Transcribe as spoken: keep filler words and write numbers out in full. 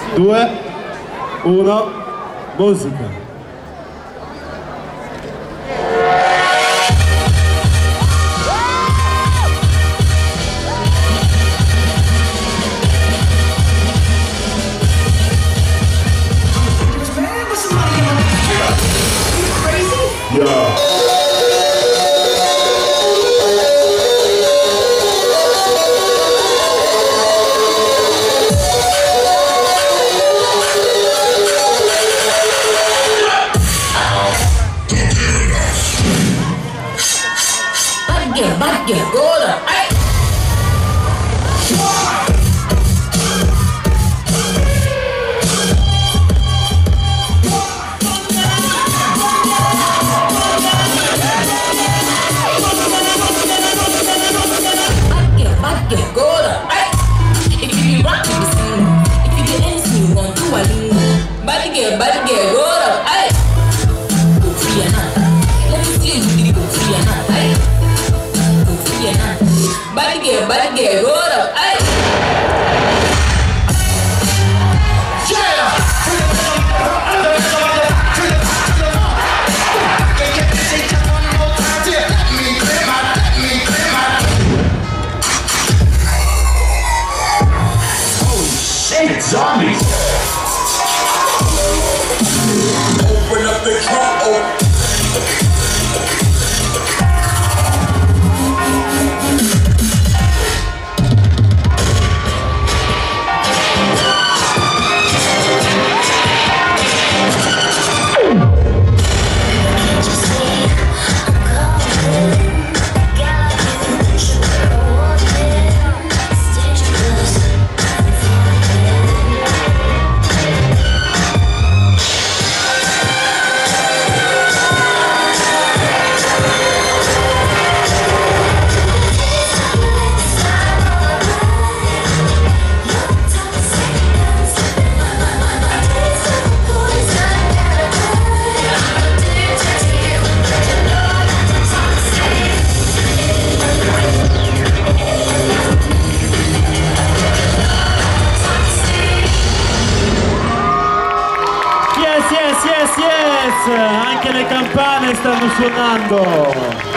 due, uno, musica. Yeah. Bad girl, go up. Hey. Bad girl, go up. Hey. If you be rockin' the same, if you get anything you want, do a lean. Bad girl, bad girl, go up. Hey. Go free or not. Let me see you really go free or not. Hey. Go free or not. Bad girl, bad girl, go up. Hey. Zombies! Open up the trunk, oh. Yes, yes, yes, yes! Anche le campane stanno suonando!